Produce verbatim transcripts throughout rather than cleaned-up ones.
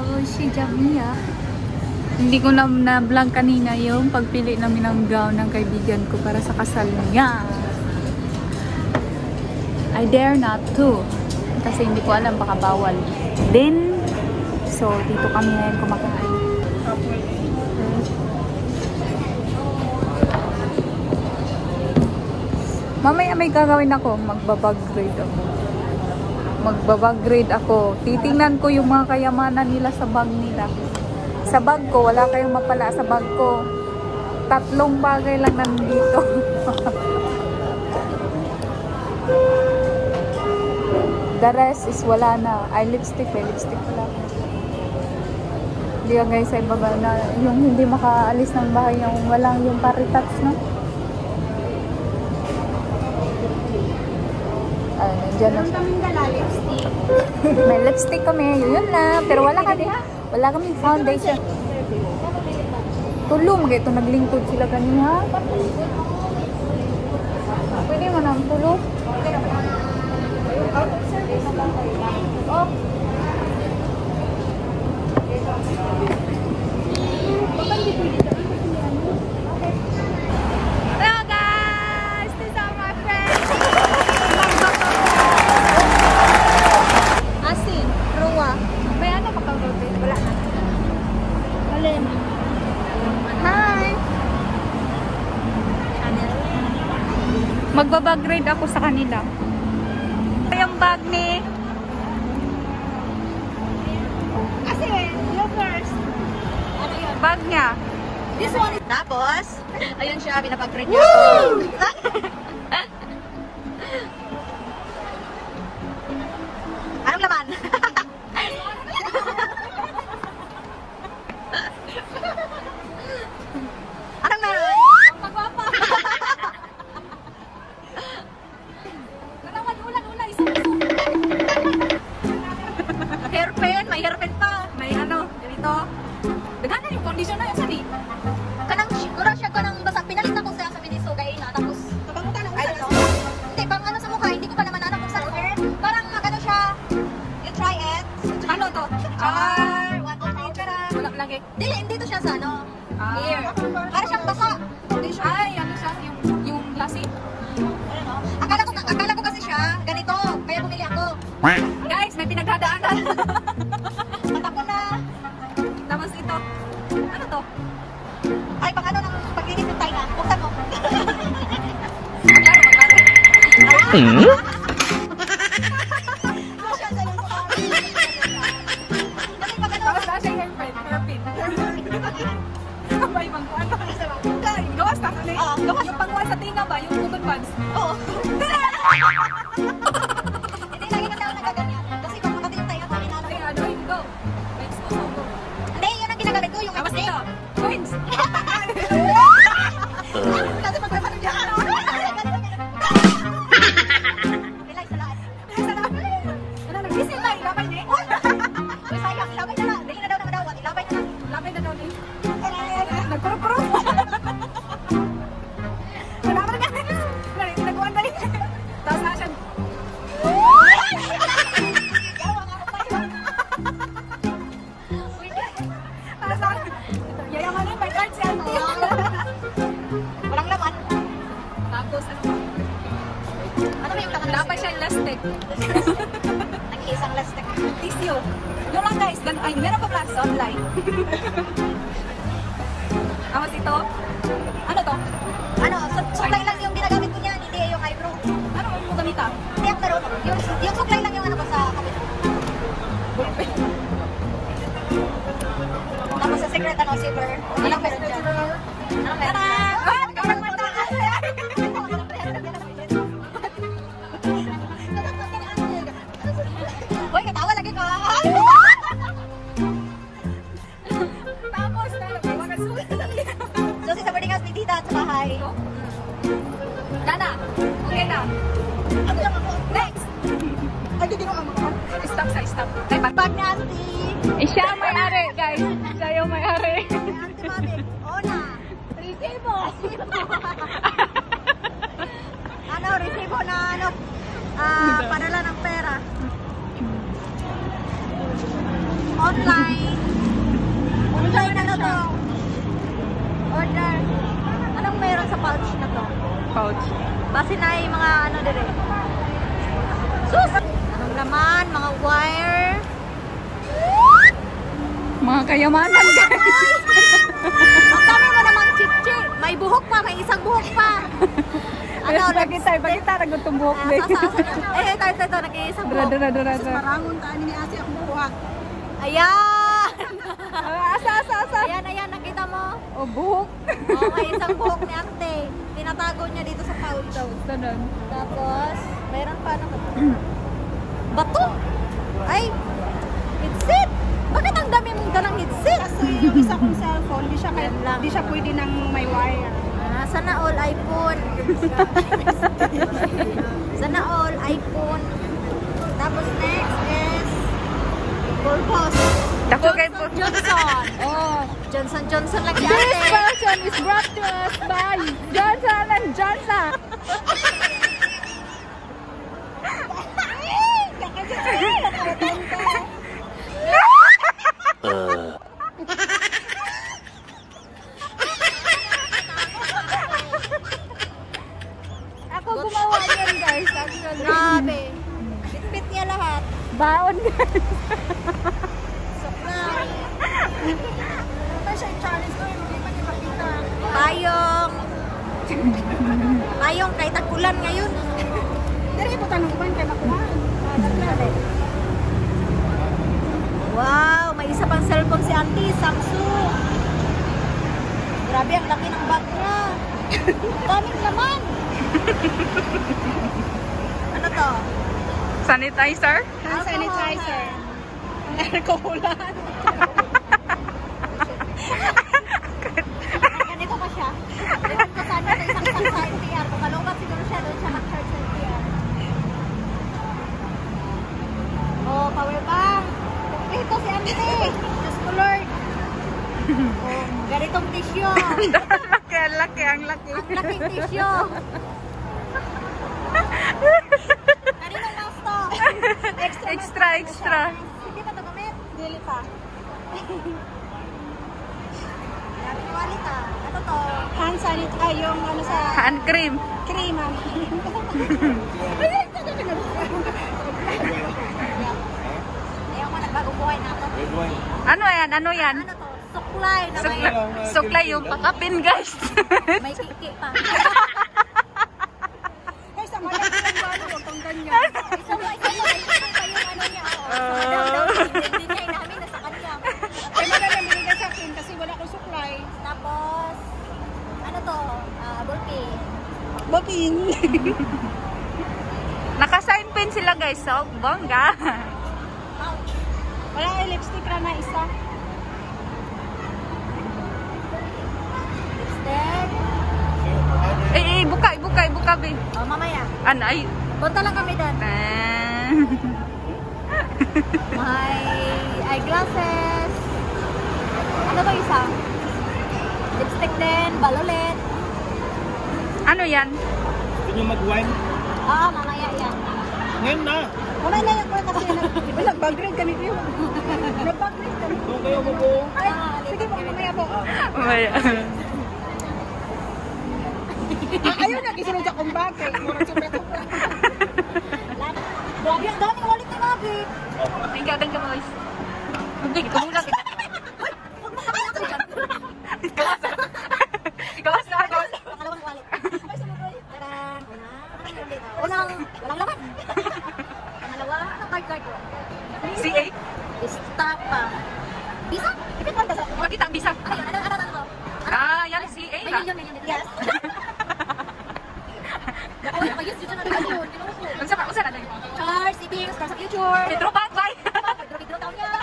Tapos si Jamia. Hindi ko na na-vlog kanina yung pagpili namin ng gown ng kaibigan ko para sa kasal niya. I dare not to. Kasi hindi ko alam, baka bawal din. So, dito kami ngayon kumakain. Mamaya may gagawin ako. Magbabag grade ako. Magbabag grade ako. Titingnan ko yung mga kayamanan nila sa bag nila. Sa bag ko, wala kayong mapala sa bag ko. Tatlong bagay lang nandito. The rest is wala na. Ay, lipstick. May lipstick pala. Hindi guys, sa ibaba na yung hindi makaalis ng bahay, yung walang yung paritats, no? Ay, nandiyan na siya. May lipstick kami. Yun na. Pero wala kami, wala kaming foundation. Tulong. Ito naglingkod sila kanina. Pwede mo nang tulong? Oh. Hello guys! These are my friends! Asin, Ruwa. May ano ka pang rote? Wala na. Alin? Hi! Magbabag grade ako sa kanila. Yung bag ni kasi you first. Ano yun? Bag niya. This one is... Tapos, ayun siya, pinapag-grade niya ako. Anong laman? Anong meron? Ang pagwapa. Hairpin, may hairpin pa. May ano, ganito. Dagana yung condition na yun, sali. Kanang, siguro siya kanang basta pinalit ako sa Miniso, gaya na. Tapos, kapangutan ako sa ano. Hindi, pang ano sa mukha, hindi ko pa naman alam kung sa hair. Parang magano siya, you try it. Ano to? Char! One, two, three, chara. Wala lagi. Dili, dito siya sa ano, hair. Para siyang basa. Ay, ano siya, yung, yung glassy. Akala ko, akala ko kasi siya, ganito. Kaya bumili ako. Guys, may pinagdadaanan. Matapon na. Tapos ito. Ano to? Ay, pang ano ng paglinis ng tayo na. Buksan mo. Maglaro, maglaro. Hmm? Tapos na siya yung hairpin. Hairpin. Kapay, mangkuhan pa. Gawas na ka na eh. Yung pangkuhan sa tinga ba? Yung cotton buds? Oo. Hindi lagi kasi ako nagaganyan. Kasi pag makatingin tayo, kami na ay ano, hindi ko. May expose ako. Hindi, yun ang ginagamit ko, yung lipstick. Tapos ito, coins. Kasi magpapano dyan. Bilay sa lahat. Sa lahat. Ano, nag-isip na, ilabay niya. Uy, sayang, ilabay na lang. Dali na daw na madawat, ilabay na lang. Ilabay na daw niya. Nagpuro-puro. Nalaman ka. Nagkuhan tayo. Tapos na siya. Yayamanin, may card si Auntie. Walang laman. Tapos, ano ba? Ano ba yung tangan? Dapat siya yung lastek. Nag-iisang lastek. Tissue. Yung lang guys, ay, meron pa class online. Tapos ito, ano to? Ano, suklay lang yung ginagamit ko niyan, hindi yung eyebrow. Ano mo gamita? Hindi ako meron. Yung, yung suklay lang yung ano ko sa kapit. Tapos sa secret ano, silver. Anong meron dyan? Anong meron dyan? Ah! Nagkaroon mo na! Uy, katawa lagi ko! Tapos na, nagpapagasulit. So, sa boarding house ni Tita at sa bahay. Dana, okay na. Ano lang ako? Next! Ay, hindi ko mamakon. Stop sa stop. Ay, bag na Auntie. Eh, siya ang may-ari, guys. Siya yung may-ari. Auntie Mami, Ona. Resibo. Ano, resibo na ano, ah, padala ng pera. online. Online ano to? Order. Anong meron sa pouch na to? Pouch. Base na yung mga ano dire. Sus! Anong laman? Mga wire. Mga kayamanan, guys. Ang dami mo namang chichi. May buhok pa, may isang buhok pa. Ano, bagita, bagita, nagutong buhok, Ah, babe. sa- sa- sa- Eh, ito, ito, ito, nag-iisang Dura, buhok. dura, dura, Sus, dura. marangon taan ni Asi ang buhat. Ayan! Ah, asa, asa, asa. Ayan, ayan, nakita mo? Oh, buhok. Oh, may isang buhok ni ate. Tinatago niya dito sa pouch daw. Ganun. Tapos, mayroon pa ano ba to? Bato! Ay! Headset! Bakit ang dami mong dalang headset? Kasi yung isa kong cellphone, di siya, kaya, Yan lang. di siya pwede nang may wire. Ah, sana all iPhone. Sana all iPhone. Tapos next is Purpose. Dako kay po. Johnson. Oh. Johnson Johnson lagi This ate. version is brought to us by Johnson and Johnson. Ako gumawa niyan, guys. Actually. Grabe. Bitbit niya lahat. Baon, guys. Supply. Ito siya yung challenge ko, hindi pa niya makita. Payong. Payong kay tag-ulan ngayon. Dari po tanong ba kay makuha? Wow, may isa pang cellphone si Auntie, Samsung. Grabe, ang laki ng bag niya. Daming laman. Ano to? Sanitizer? Hand sanitizer. Alcoholan. Ganito pa siya. Ewan ko saan niya sa isang isang sa N P R. Kung malubat siguro siya, doon siya mag-charge sa N P R. Oh, power bank. Ito si Auntie. Diyos ko Lord. Oh, ganitong tissue. Laki, ang laki, ang laki. Ang laking tissue. Kaninong mouse to? Extra, extra. Hindi pa ito gamit? Dili pa. Grabe ni Walit ah. Ano to? Hand sanitizer, ay yung ano sa Hand cream. cream. ah. Ayaw mo nagbagong buhay na ako. Ano yan? Ano yan? Ano to? Suklay na may, Suklay, suklay yung pakapin, guys. may kiki pa. Ay, sa mga yung ano, huwag kang ganyan. Isa mo, isa mo, isa mo pa yung ano niya. Oo. Sa daw daw, hindi niya inamin na sa kanya. Ay, maganda binigay sa akin kasi wala akong supply. Tapos, ano to? Ah, ballpen. Booking. Naka-sign pen sila, guys. So, bongga. Pouch. Wala ay lipstick na na isa. Lipstick. Eh, eh, buka, ibuka, ibuka, be. Oh, mamaya. Ano, ay. Punta lang kami doon. Ah. May eyeglasses. Ano to isa? Lipstick din, balulit. Ano yan? Gusto nyo mag-wine? Ah, mamaya yan. Ngayon na! Wala na yung kwenta kasi nag- wala, bag-grade kami kayo. Nag-bag-grade kami. Doon kayo mag-uong. Ay, sige po, mamaya po. May, Ah, ayun, nagisunod akong bag. Eh. Murang sobra-sobra. Grabe, ang daming wallet ni Mabi. thank you, thank you, boys. Hindi, tumulak kita. Huwag mo kami ako dyan. Ikaw asa. Ikaw asa. Pangalawang wallet. Ay, sunod ulit. Taran. Unang, unang, walang laman. Pangalawa, anong card card ko? C A? Stock pa. Bisa? Ipit mo ba sa? Makita ang bisa. Ano yun? Ano, ano, ano, ano? Ah, yan, C A. May million, million. Yes. Ako, nakayos dito na rin yun. Unsa pa, unsa na lang. Cars, savings, cars sa future. Petro Bank, bye. Pagdro-pagdro taon niya.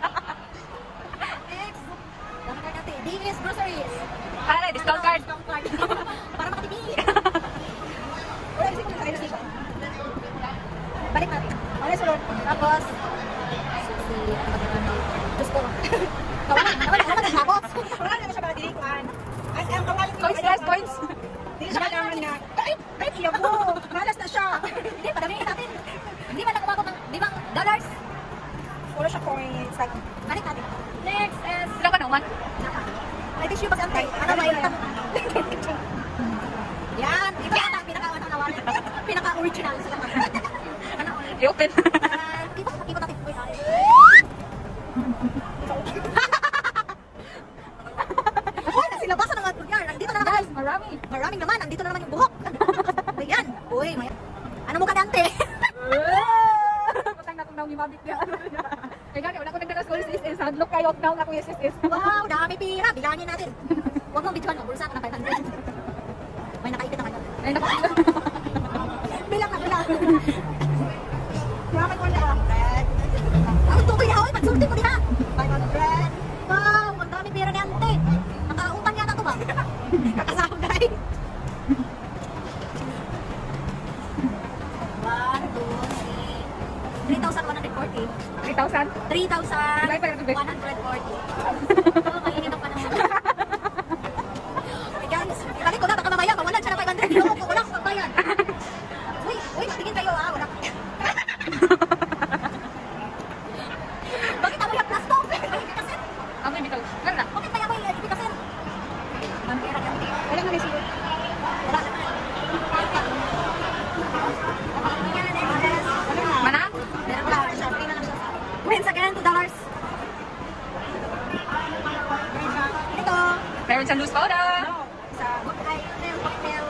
Next. Dami card natin. D S Groceries. Para, discount card. Discount card. Para makatipid. Wala, sige, tayo na siya. Balik natin. Ano sunod? Tapos, si, ano ba naman? Diyos ko. Kawalan, kawalan, kawalan, nagkakot. Wala na siya para dilikuan. Ay, ang kawalan ko. Points, guys, points. Hindi siya kailangan nga. Ay, ay, iya po. Malas na siya. Hindi, padamihin natin. Hindi ba nag-umabot ng limang dollars? Wala siya coins. Like, naman. May tissue ba si Antay? Ano ba yun? Yan. Ito yan ang pinaka-ano na wala. Pinaka-original sa lahat. Ano? I-open. Ah, Dito, ikot natin. Uy, ay. Uy, nasilabasan ng hotdog. Nandito na naman. Guys, marami. Maraming naman. Nandito na naman yung buhok. Ayan. Uy, may... Ano mo ka, Dante? Patang na kung daw ni Mabit niya. Eh gani, wala ko nagdaras ko is is. Hadlok kayo daw nga ko is is. Wow, dami pira. Bilangin natin. Huwag mong bidyoan mo. Bulsa ko ng five hundred. May nakaipit na kayo. Ay naku. Bilang na, bilang. Grabe ko na. Ang tukoy na, oy. Pagsulti mo diha. five hundred. Wow, ang dami pira ni Ante. Nakautang yata to ba? Kakasahod guys. one, two, three. three thousand one hundred forty. three thousand? three thousand Wala pa yung tubig. one hundred forty. Oh, mainit ang panahon. Hey guys, ibalik ko na, baka mamaya mawalan siya ng five hundred. Hindi ko, wala akong pagbayan. Uy, uy, tingin kayo ah, wala. Bakit ako yung plus to? Kasi, Ako yung bitaw. Ganda. bakit kaya ko yung ibig kasi? Manpira yan. Wala nga may siyo. Wala naman. Mana? Meron ko lang. Free na lang siya. Wins again, two dollars. Ito. Parents and loose powder. Sa Good Eye Hotel Hotel.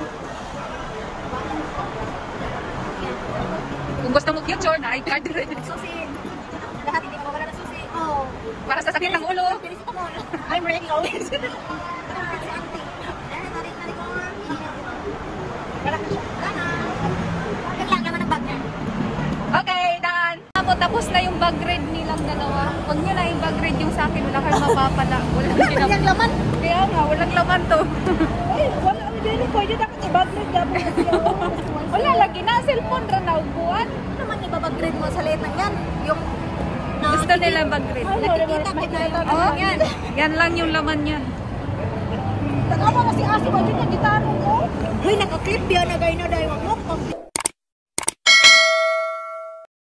Kung gusto mo future na i-card rin. Susi. Lahat hindi mawala ng susi. Oh. Para sa sakit ng ulo. I'm ready always. Si Auntie. Ayan, tarik, tarik mo. Wala na siya. Wala na. Yan lang naman ang bag niya. Okay, done. Tapos, tapos na yung bag red nilang dalawa. Huwag nyo na yung bag red yung sa akin. Wala kayong mapapala. Wala Wala yung laman. Kaya nga, walang laman to. Ay, wala kami din. Pwede dapat i-bag na dapat. Wala, lagi na. Cellphone rin na upuan. Ano naman ibabag-grade mo sa leeg ng yan? Yung... Gusto nila bag red. Nakikita ko na yung Oh, yan. yan lang yung laman yan. Tanawa mo si Asi ba din yung gitaro mo? Uy, naka-clip yan na gaya na dahil wag mo